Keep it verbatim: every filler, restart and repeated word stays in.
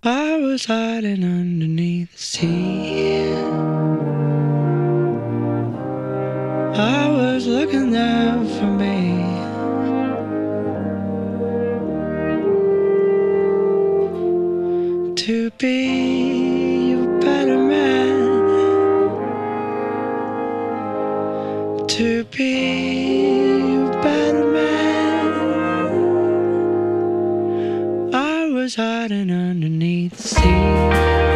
I was hiding underneath the sea. I was looking there for me. To be a better man, to be a better man. I was hiding underneath the sea.